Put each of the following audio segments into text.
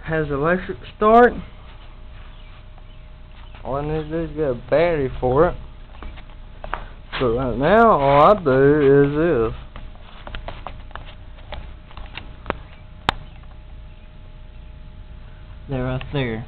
has electric start. All I need to do is get a battery for it. But right now, all I do is this. They're right there.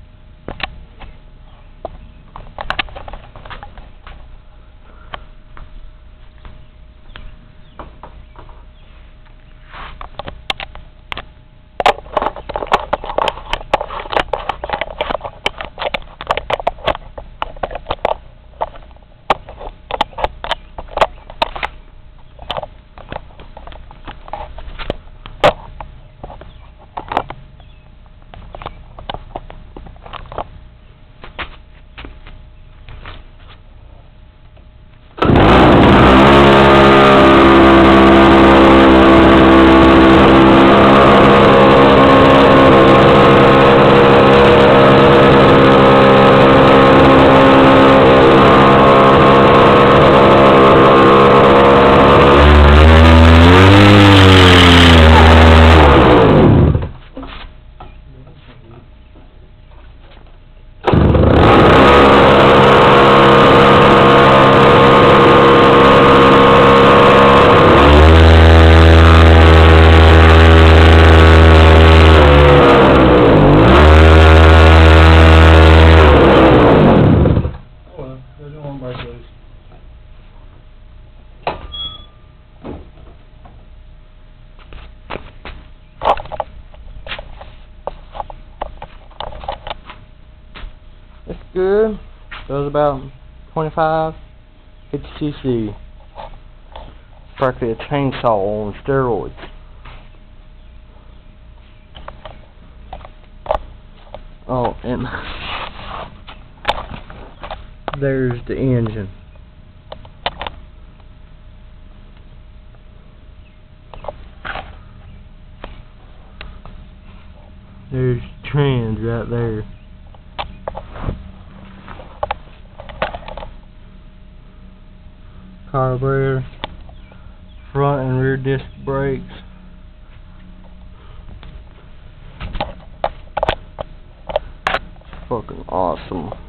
It's good. Goes about 25, 50 cc. Practically a chainsaw on steroids. Oh, and there's the engine. There's trans right there. Carburetor, front and rear disc brakes. Fucking awesome.